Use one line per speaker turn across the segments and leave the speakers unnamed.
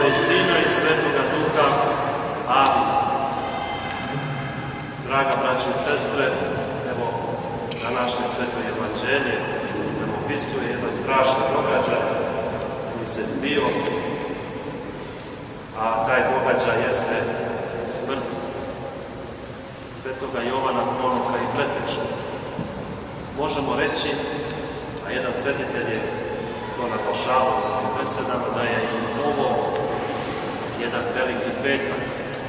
i Sina i Svetoga Duha. Amin. Draga braći i sestre, evo, današnje sveto evanđelje nam opisuje jedan strašan događaj koji se zbio, a taj događaj jeste smrt Svetoga Jovana proroka i preteče. Možemo reći, a jedan svetitelj je to naglašavao u svojim besedama, da je ovo jedan veliki petak,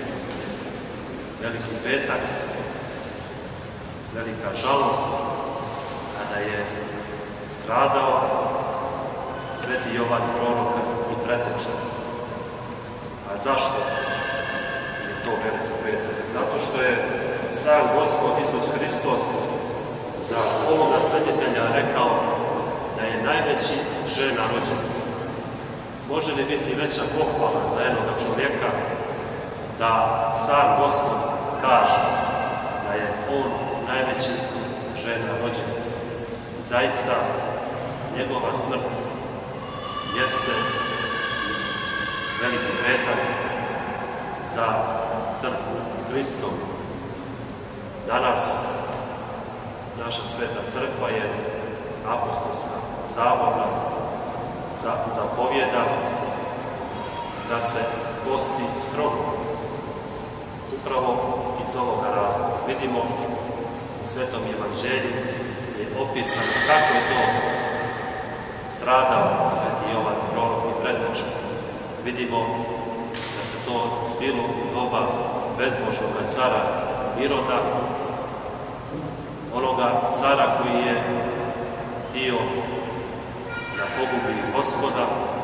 velika žalost, kada je stradao Sveti Jovan prorok i preteče. A zašto je to veliki petak? Zato što je sam Gospod Isus Hristos za ovoga svetitelja rekao da je najveći žena rođen. Može li biti veća pohvala za jednoga čovjeka da sam Gospod kaže da je on najveći žena rođen? Zaista, njegova smrt jeste veliki petak za crkvu Hristovu. Danas naša sveta crkva je apostolska, saborna, zapovjeda da se posti strogo. Upravo iz ovoga razloga. Vidimo u Svetom evanđelju je opisano kako je to stradao Sveti Jovan prorok i preteče. Vidimo da se to zbilo u doba bezbožnoga cara Iroda, onoga cara koji je htio da pogubi Gospoda,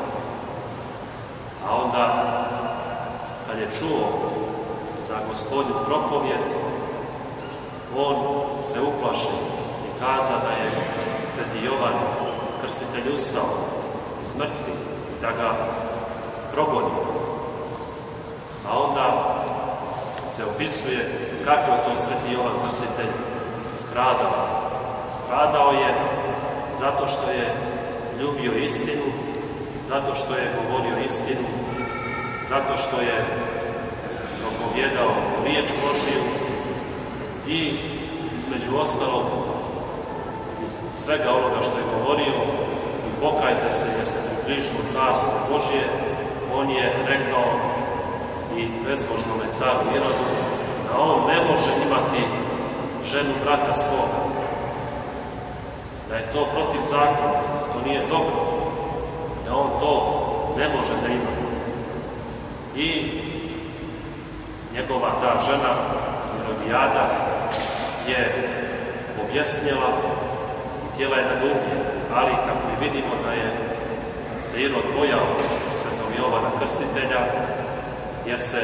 a onda kad je čuo za Gospodnju propovjed, on se uplašio i kazao da je Sveti Jovan Krstitelj ustao iz mrtvih i da ga progoni. A onda se opisuje kako je to Sveti Jovan Krstitelj stradao. Stradao je zato što je ljubio istinu, zato što je govorio istinu, zato što je propovjedao riječ Božiju i između ostalog svega onoga što je govorio i pokajte se jer se približilo carstvo Božje, on je rekao i bezbožnome caru Irodu da on ne može imati ženu brata svoga, da je to protiv zakona, to nije dobro, da on to ne može da ima. I njegova ta žena, Irodijada, je objesnila i htjela je da ga ubije, ali kako i vidimo da je se Irod bojao Svetog Jovana Krstitelja, jer se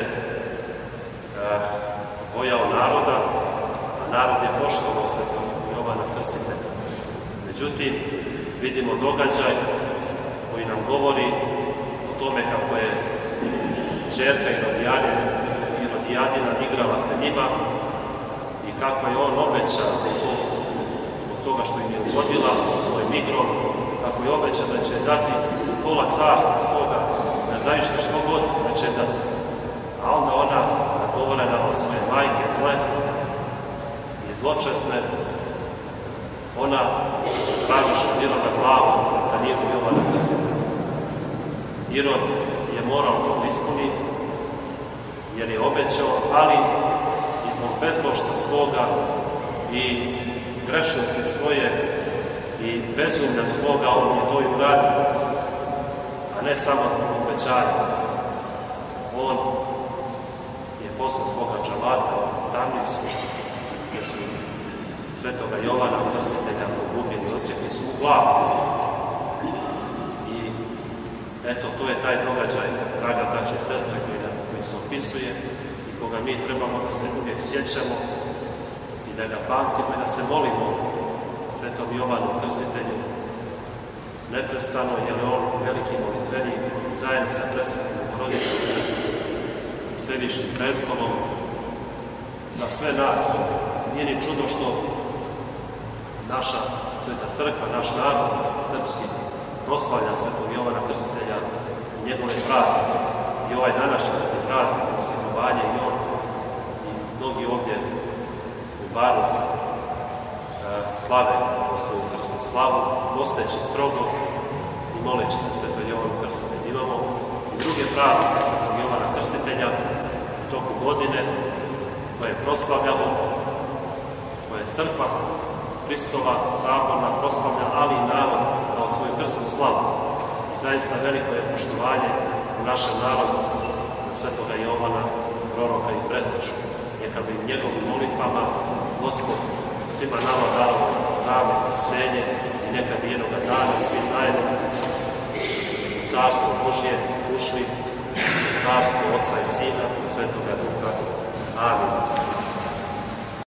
bojao naroda, a narod je poštovao Svetog Jovana Krstitelja. Međutim, vidimo događaj koji nam govori o tome kako je ćerka Irodijadina igrala pred njima i kako je on obećao zbog toga što im je ugodila svojim igrom, kako je obećao da će dati pola carstva svoga, da zaista što god da će dati. A onda ona, nagovorena od svoje majke zle i zločesne, ona tražiš od Iroda glavu da nije u Jovana Krstitelja. Irod je morao to ispuni jer je obećao, ali i zbog bezbožstva svoga i grešnosti svoje i bezumlja svoga on je to i uradio, a ne samo zbog obećanja. On je posle svoga džamata u tamnicu gdje su Svetoga Jovana Krstitelja pogubili, odsjekli su u glavu. I eto, to je taj događaj, draga braće i sestre, koji se opisuje i koga mi trebamo da se uvijek sjećamo i da ga pamtimo i da se molimo Svetom Jovanu Krstitelju neprestano, jer je on veliki molitvenik zajedno sa presvetnom Bogorodicom, Svevišnjim prestolom, za sve nas. Nije ni čudo što naša Sveta Crkva, naš narod srpski, proslavlja Svetog Jovana Krstitelja, njegove praznike. ovaj današnji sveti praznik, usvjetovanje i on i mnogi ovdje u baru slave svoju krsnu slavu, postojeći strogo i moleći se Svetog Jovanu Krstitelju. Imamo i druge praznike Svetog Jovana Krstitelja u toku godine koje proslavljamo, koje crkva Hristova, saborna proslavlja, ali i narod kao svoju krsnu slavu. I zaista veliko je poštovanje u našem narodu na Svetoga Jovana, proroka i predvođu. Neka bi njegovim molitvama Gospod svima nama dao zdravlje, spasenje i neka bi jednoga dana svi zajedno u Carstvo Božje ušli, u Carstvo Oca i Sina i Svetoga Duha. Amin.